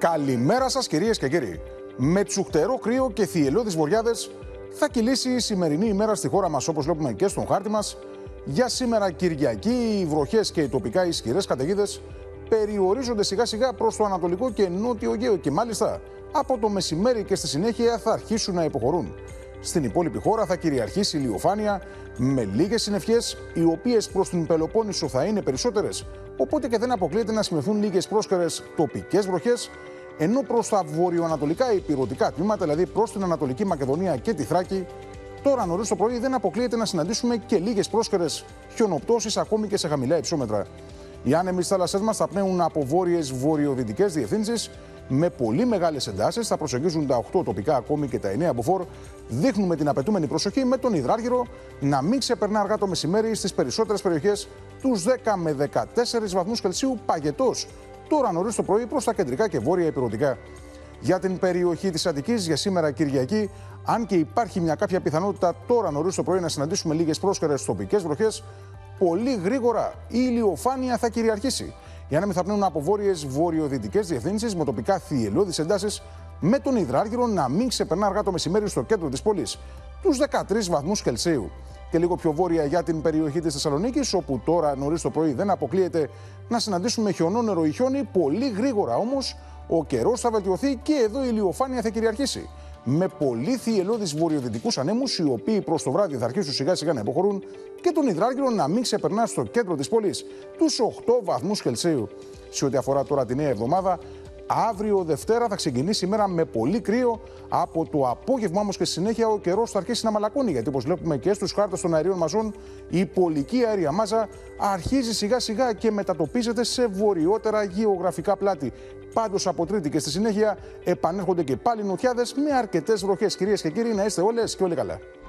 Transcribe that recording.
Καλημέρα σας κυρίες και κύριοι. Με τσουχτερό κρύο και θυελλώδεις βοριάδες θα κυλήσει η σημερινή ημέρα στη χώρα μας, όπως βλέπουμε και στον χάρτη μας. Για σήμερα Κυριακή οι βροχές και οι τοπικά ισχυρές καταιγίδες περιορίζονται σιγά σιγά προς το ανατολικό και νότιο Αιγαίο και μάλιστα από το μεσημέρι και στη συνέχεια θα αρχίσουν να υποχωρούν. Στην υπόλοιπη χώρα θα κυριαρχήσει ηλιοφάνεια με λίγες συννεφιές, οι οποίες προς την Πελοπόννησο θα είναι περισσότερες, οπότε και δεν αποκλείεται να σημειωθούν λίγες πρόσκαιρες τοπικές βροχές, ενώ προς τα βορειοανατολικά ηπειρωτικά τμήματα, δηλαδή προς την Ανατολική Μακεδονία και τη Θράκη, τώρα νωρίς το πρωί δεν αποκλείεται να συναντήσουμε και λίγες πρόσκαιρες χιονοπτώσεις ακόμη και σε χαμηλά υψόμετρα. Οι άνεμοι θάλασσές μας θα πνέουν από βόρειες βορειοδυτικές διευθύνσεις με πολύ μεγάλες εντάσεις, θα προσεγγίζουν τα 8 τοπικά ακόμη και τα 9 μποφόρ. Δείχνουμε την απαιτούμενη προσοχή με τον υδράργυρο να μην ξεπερνά αργά το μεσημέρι στις περισσότερες περιοχές τους 10 με 14 βαθμούς Κελσίου παγετός, τώρα νωρίς το πρωί προς τα κεντρικά και βόρεια ηπειρωτικά. Για την περιοχή της Αττικής για σήμερα Κυριακή, αν και υπάρχει μια κάποια πιθανότητα τώρα νωρίς το πρωί να συναντήσουμε λίγες πρόσκαιρες τοπικές βροχές, πολύ γρήγορα η ηλιοφάνεια θα κυριαρχήσει. Οι άνεμοι θα πνέουν από βόρειες βορειοδυτικές διευθύνσεις με τοπικά θυελλώδεις εντάσεις, με τον υδράργυρο να μην ξεπερνά αργά το μεσημέρι στο κέντρο της πόλης τους 13 βαθμούς Κελσίου. Και λίγο πιο βόρεια για την περιοχή της Θεσσαλονίκης, όπου τώρα νωρίς το πρωί δεν αποκλείεται να συναντήσουμε χιονόνερο ή χιόνι. Πολύ γρήγορα όμως ο καιρός θα βελτιωθεί και εδώ η ηλιοφάνεια θα κυριαρχήσει. Με πολύ θυελλώδεις βορειοδυτικούς ανέμους, οι οποίοι προς το βράδυ θα αρχίσουν σιγά σιγά να υποχωρούν, και τον υδράργυρο να μην ξεπερνά στο κέντρο της πόλης τους 8 βαθμούς Κελσίου. Σε ό,τι αφορά τώρα τη νέα εβδομάδα, αύριο Δευτέρα θα ξεκινήσει η μέρα με πολύ κρύο. Από το απόγευμα όμως και στη συνέχεια ο καιρός θα αρχίσει να μαλακώνει, γιατί όπως βλέπουμε και στους χάρτες των αερίων μαζών, η πολική αέρια μάζα αρχίζει σιγά σιγά και μετατοπίζεται σε βορειότερα γεωγραφικά πλάτη. Πάντως από Τρίτη και στη συνέχεια επανέρχονται και πάλι νοτιάδες με αρκετές βροχές. Κυρίες και κύριοι, να είστε όλες και όλοι καλά.